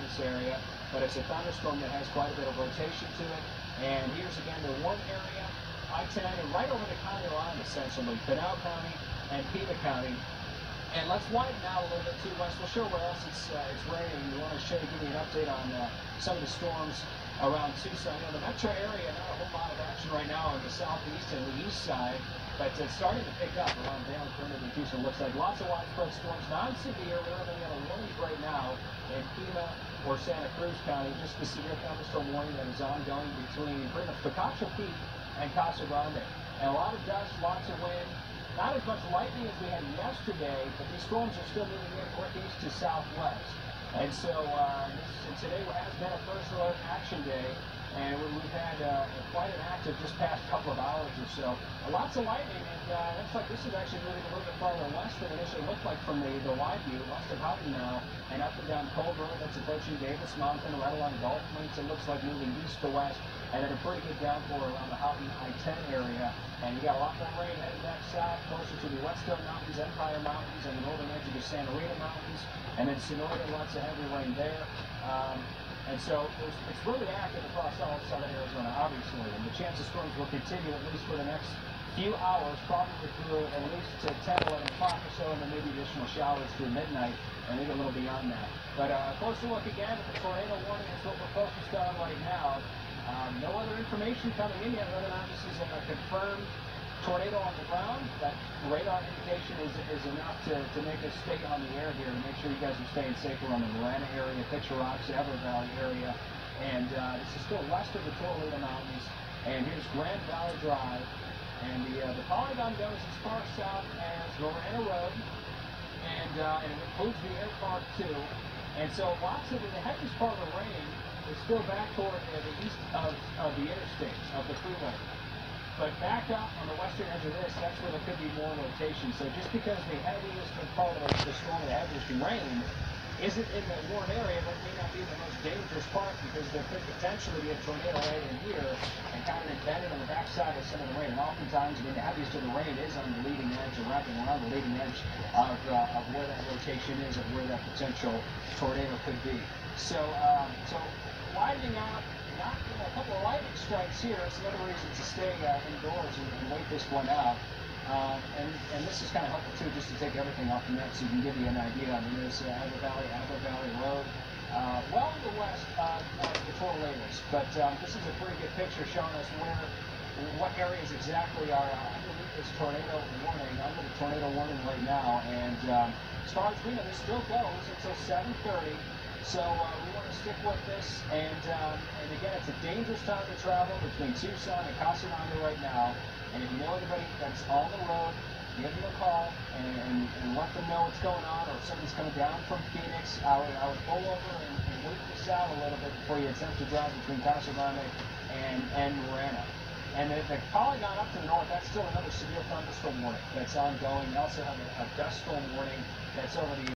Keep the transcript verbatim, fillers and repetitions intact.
this area, but it's a thunderstorm that has quite a bit of rotation to it. And here's again the warm area, I ten, right over the county line essentially, Pinal County and Pima County. And let's widen out a little bit too, Wes. We'll show where else it's, uh, it's raining. We want to show you, give you an update on uh, some of the storms around Tucson. You know, the metro area, not a whole lot of action right now on the southeast and the east side, but it's starting to pick up around Vail, Primitive, and Tucson. Looks like lots of widespread storms, non-severe. We don't have any other warnings right now in Pima or Santa Cruz County. Just the severe thunderstorm warning that is ongoing between pretty much Picacho Peak and Casa Grande. And a lot of dust, lots of wind. Not as much lightning as we had yesterday, but these storms are still moving in northeast to southwest. And so uh, this, today has been a first alert action day, and we've had uh, quite an active just past couple of hours or so. Uh, lots of lightning, and uh, looks like this is actually moving a little bit farther west than initially looked like from the, the wide view, west of Houghton now, and up and down Cold Road. That's approaching Davis Mountain, right along Gulf Links. It looks like moving east to west, and then a pretty good downpour around the Houghton I ten area. And you got a lot more rain heading back south, closer to the Whetstone Mountains, Empire Mountains, and the northern edge of the Santa Rita Mountains, and then Sonoran, lots of heavy rain there. Um, and so there's, it's really active across all of southern Arizona, obviously, and the chance of storms will continue at least for the next few hours, probably through at least to ten, eleven o'clock or so, and then maybe additional showers through midnight, and maybe a little beyond that. But uh, closer look again at the tornado warning is what we're focused on right now. Um, no other information coming in yet, whether or not this is a confirmed tornado on the ground. That radar indication is, is enough to, to make us stay on the air here, to make sure you guys are staying safe around the Marana area, Picture Rocks, Everett Valley area. And uh, this is still west of the Torolita Mountains. And here's Grand Valley Drive. And the, uh, the polygon goes as far south as Marana Road. And, uh, and it includes the air park too. And so lots of the, the heaviest part of the rain is still back toward uh, the east of, of the interstates, of the freeway. But back up on the western edge of this, that's where there could be more rotation. So just because the heaviest part of the storm, the heaviest rain, isn't in the warm area, that may not be the most dangerous part, because there could potentially be a tornado right in here and kind of embedded on the backside of some of the rain. And oftentimes, I mean, the heaviest of the rain is on the leading edge, or wrapping around the leading edge of, uh, of where that rotation is, of where that potential tornado could be. So, um, so widening out, not you know, a couple of lightning strikes here. It's another reason to stay uh, indoors and, and wait this one out. Um, and, and this is kind of helpful too, just to take everything off the map so you can give you an idea. I mean, there's uh, Everett Valley, Everett Valley Road, uh, well to the west of uh, the tornadoes. But um, this is a pretty good picture showing us where, what areas exactly are uh, underneath this tornado warning, under the tornado warning right now. And um, as far as we know, this still goes until seven thirty. So uh, we want to stick with this, and um, and again, it's a dangerous time to travel between Tucson and Casa Grande right now. And if you know anybody that's on the road, give them a call and, and, and let them know what's going on. Or if somebody's coming down from Phoenix, I would, I would pull over and, and wait this out a little bit before you attempt to drive between Casa Grande and, and Marana. And the, the polygon up to the north, that's still another severe thunderstorm warning that's ongoing. We also have a, a dust storm warning that's over the